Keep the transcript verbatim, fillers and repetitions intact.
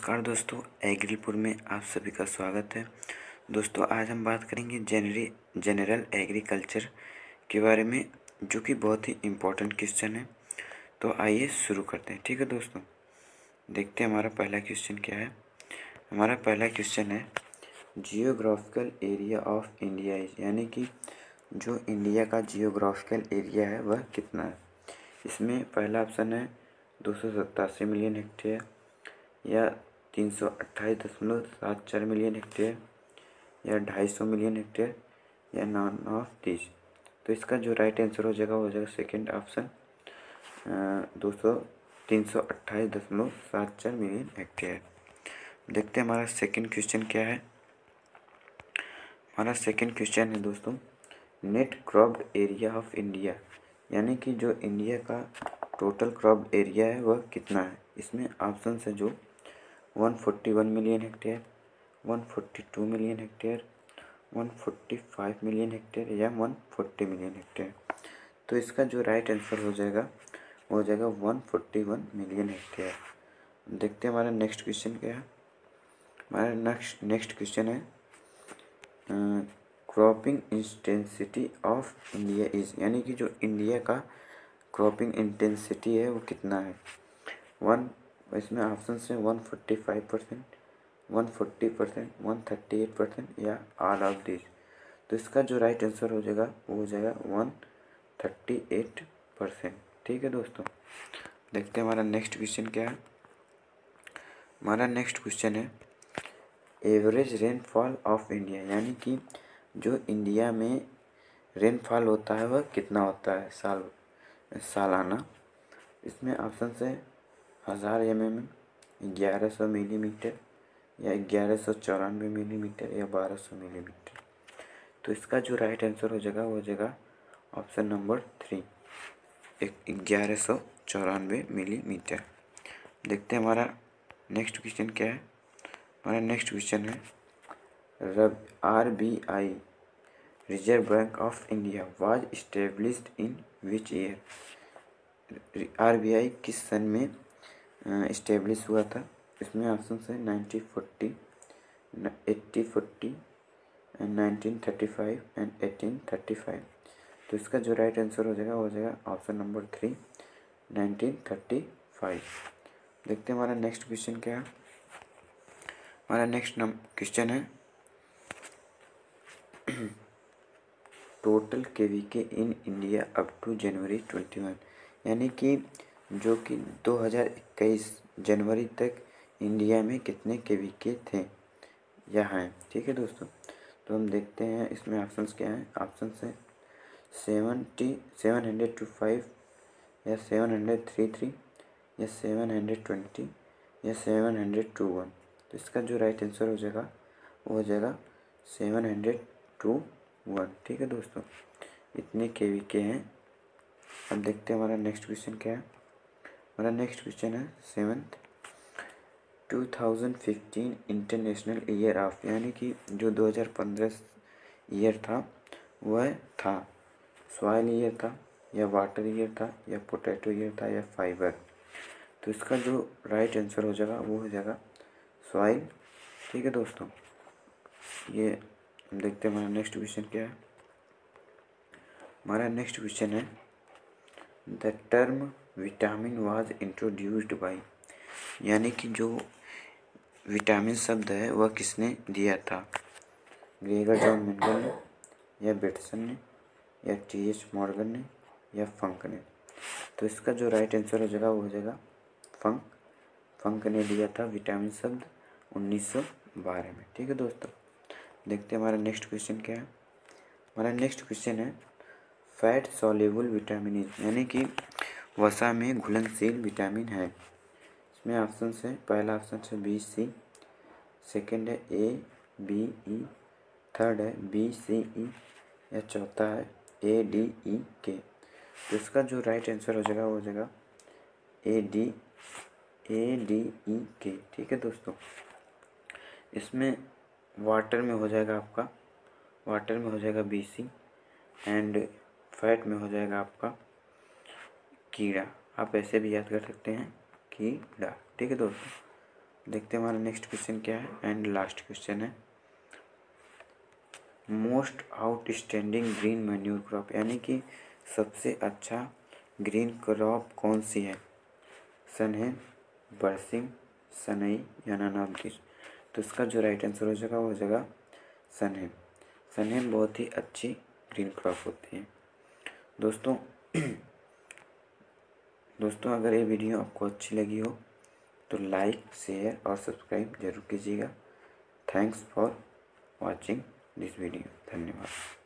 नमस्कार दोस्तों, एग्रीपुर में आप सभी का स्वागत है। दोस्तों आज हम बात करेंगे जनरी जनरल एग्रीकल्चर के बारे में, जो कि बहुत ही इम्पोर्टेंट क्वेश्चन है। तो आइए शुरू करते हैं। ठीक है दोस्तों, देखते हैं हमारा पहला क्वेश्चन क्या है। हमारा पहला क्वेश्चन है geographical area of India is, यानी कि जो इंडिया का जियोग्राफिकल एरिया है वह कितना है। इसमें पहला ऑप्शन है दो सौ सत्तासी मिलियन हेक्टेयर, या तीन सौ अट्ठाईस दशमलव सात चार मिलियन हेक्टेयर, या ढाई सौ मिलियन हेक्टेयर, या नॉन ऑफ दिस। तो इसका जो राइट आंसर हो जाएगा वो हो जाएगा सेकेंड ऑप्शन, दो सौ तीन सौ अट्ठाईस दशमलव सात चार मिलियन हेक्टेयर। देखते हैं हमारा सेकेंड क्वेश्चन क्या है। हमारा सेकेंड क्वेश्चन है दोस्तों net cropped area of India, यानी कि जो इंडिया का टोटल क्रॉप्ड एरिया है वह कितना है। इसमें ऑप्शन है जो एक सौ इकतालीस मिलियन हेक्टेयर, एक सौ बयालीस मिलियन हेक्टेयर, एक सौ पैंतालीस मिलियन हेक्टेयर, या एक सौ चालीस मिलियन हेक्टेयर। तो इसका जो राइट आंसर हो जाएगा वो हो जाएगा एक सौ इकतालीस मिलियन हेक्टेयर। देखते हैं हमारा नेक्स्ट क्वेश्चन क्या है। हमारा नेक्स्ट नेक्स्ट क्वेश्चन है cropping intensity of India is, यानी कि जो इंडिया का क्रॉपिंग इंटेंसिटी है वो कितना है। वन इसमें ऑप्शन है one forty five percent, one forty percent, one thirty eight percent, या ऑल ऑफ दिस। तो इसका जो राइट आंसर हो जाएगा वो हो जाएगा वन थर्टी एट परसेंट। ठीक है दोस्तों, देखते हैं हमारा नेक्स्ट क्वेश्चन क्या है। हमारा नेक्स्ट क्वेश्चन है एवरेज रेनफॉल ऑफ इंडिया, यानी कि जो इंडिया में रेनफॉल होता है वह कितना होता है साल सालाना। इसमें ऑप्शन है हज़ार एम एम, ग्यारह सौ मिलीमीटर, या ग्यारह सौ चौरानवे मिलीमीटर, या बारह सौ मिलीमीटर। तो इसका जो राइट आंसर हो जाएगा वो हो जाएगा ऑप्शन नंबर थ्री, ग्यारह सौ चौरानवे मिलीमीटर। देखते हैं हमारा नेक्स्ट क्वेश्चन क्या है। हमारा नेक्स्ट क्वेश्चन है रब R B I Reserve Bank of India was established in which year. R B I किस सन में इस्टेब्लिश हुआ था। इसमें ऑप्शन है nineteen forty, eighty forty, nineteen thirty five and eighteen thirty five. तो इसका जो राइट आंसर हो जाएगा वो हो जाएगा option number three, nineteen thirty five. देखते हैं हमारा नेक्स्ट क्वेश्चन क्या है। हमारा नेक्स्ट क्वेश्चन है total KVK in India up to January twenty one, यानी कि जो कि दो हज़ार इक्कीस जनवरी तक इंडिया में कितने केवीके थे या हैं। ठीक है दोस्तों, तो हम देखते हैं इसमें ऑप्शंस क्या हैं। ऑप्शन है seventy seven hundred two five, या सेवन हंड्रेड थ्री थ्री, या सेवन हंड्रेड ट्वेंटी, या सेवन हंड्रेड टू वन। तो इसका जो राइट आंसर हो जाएगा वो हो जाएगा सेवन हंड्रेड टू वन। ठीक है दोस्तों, इतने के वी के हैं। अब देखते हैं हमारा नेक्स्ट क्वेश्चन क्या है। हमारा नेक्स्ट क्वेश्चन है seventh two thousand fifteen international year of, यानी कि जो दो हज़ार पंद्रह ईयर था वह था सॉइल ईयर था, या वाटर ईयर था, या पोटैटो ईयर था, या फाइबर। तो इसका जो राइट आंसर हो जाएगा वो हो जाएगा सॉइल। ठीक है दोस्तों, ये हम देखते हैं हमारा नेक्स्ट क्वेश्चन क्या है। हमारा नेक्स्ट क्वेश्चन है the term vitamin was introduced by, यानी कि जो विटामिन शब्द है वह किसने दिया था। ग्रेगर जॉन मेंडल ने, या बेटसन ने, या टी एच मॉर्गन ने, या फंक ने। तो इसका जो राइट आंसर हो जाएगा वो हो जाएगा फंक। फंक ने दिया था विटामिन शब्द उन्नीस सौ बारह में। ठीक है दोस्तों, देखते हैं हमारा नेक्स्ट क्वेश्चन क्या है। हमारा नेक्स्ट क्वेश्चन है फैट सॉल्युबल विटामिन, यानी कि वसा में घुलनशील विटामिन है। इसमें ऑप्शन है पहला ऑप्शन है बी सी, सेकंड है ए बी ई, थर्ड है बी सी ई, या चौथा है ए डी ई के। तो इसका जो राइट आंसर हो जाएगा वो हो जाएगा A D A D E के। ठीक है दोस्तों, इसमें वाटर में हो जाएगा आपका वाटर में हो जाएगा बी सी, एंड फैट में हो जाएगा आपका कीड़ा। आप ऐसे भी याद कर सकते हैं कीड़ा। ठीक है दोस्तों, देखते हैं हमारा नेक्स्ट क्वेश्चन क्या है एंड लास्ट क्वेश्चन है, most outstanding green manure crop, यानी कि सबसे अच्छा ग्रीन क्रॉप कौन सी है, सनहेन, बरसिंग, सनई या नानावृक्ष। तो इसका जो राइट आंसर हो जाएगा वो हो जाएगा सनहेन। सनहेन बहुत ही अच्छी ग्रीन क्रॉप होती है। दोस्तों दोस्तों अगर ये वीडियो आपको अच्छी लगी हो तो लाइक, शेयर और सब्सक्राइब जरूर कीजिएगा। Thanks for watching this video. धन्यवाद।